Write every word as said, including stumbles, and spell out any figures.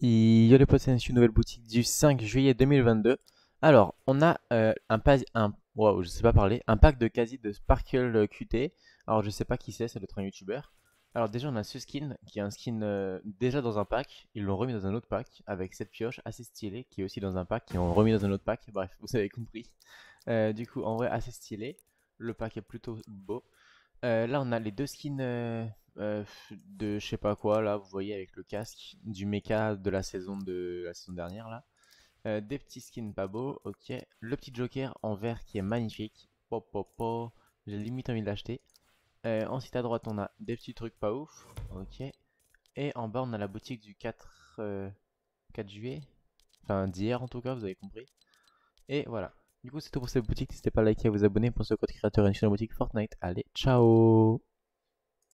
Yo les potes, c'est une nouvelle boutique du cinq juillet deux mille vingt-deux. Alors, on a euh, un pack, un, wow, je sais pas parler, un pack de quasi de Sparkle Q T. Alors, je sais pas qui c'est, ça doit être un YouTuber. Alors déjà, on a ce skin qui est un skin euh, déjà dans un pack. Ils l'ont remis dans un autre pack avec cette pioche assez stylée qui est aussi dans un pack. Ils l'ont remis dans un autre pack. Bref, vous avez compris. Euh, du coup, en vrai, assez stylé. Le pack est plutôt beau. Euh, là, on a les deux skins euh, euh, de je sais pas quoi, là, vous voyez, avec le casque du mecha de la saison de la saison dernière, là. Euh, des petits skins pas beaux, ok. Le petit Joker en vert qui est magnifique. Po, po, po. J'ai limite envie de l'acheter. Euh, ensuite, à droite, on a des petits trucs pas ouf, ok. Et en bas, on a la boutique du quatre, euh, quatre juillet. Enfin, d'hier en tout cas, vous avez compris. Et voilà. Du coup, c'est tout pour cette boutique. N'hésitez pas à liker et à vous abonner pour ce code créateur et sur la boutique Fortnite. Allez, ciao!